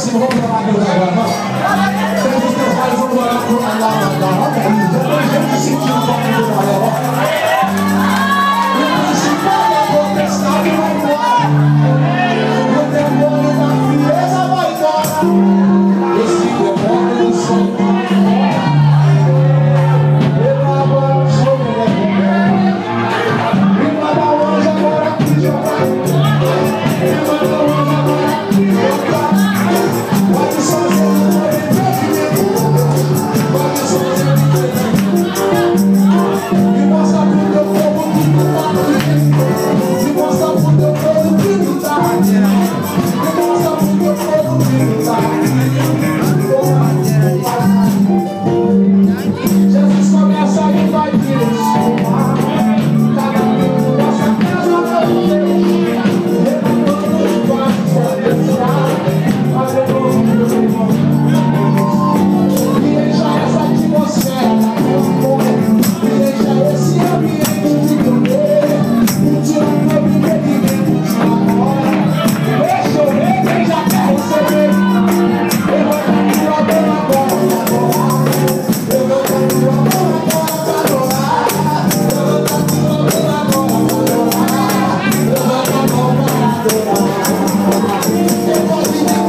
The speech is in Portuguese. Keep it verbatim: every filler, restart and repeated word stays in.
cima, vamos orar Deus agora, vamos. Pega os teus pais, vamos orar por lá, lá, lá, lá. Olha aí, já tem gente sentindo o toque do Israel, ó. E o principal da potestade vai embora. O demônio da frieza vai embora. Esse demônio do sonho. Eu agora sou mulher. E manda o anjo agora aqui jogar. E manda o anjo agora aqui jogar. Pode sozinho, pode sozinho. E mostra pro teu povo que tu tá aqui. E mostra pro teu povo que tu tá aqui. E mostra pro teu povo que tu tá aqui. Jesus começa a invadir esse mar. Cada um nossa casa vai ter. Levantando os quartos a deixar. Aleluia. E deixa essa atmosfera. E deixa esse ambiente de poder. Tira o meu impedimento agora. Deixa eu ver quem já quer receber. Levanta a tua mão agora pra adorar. Levanta a tua mão agora pra adorar. Levanta a tua mão agora pra adorar. Levanta a mão pra adorar. Depois de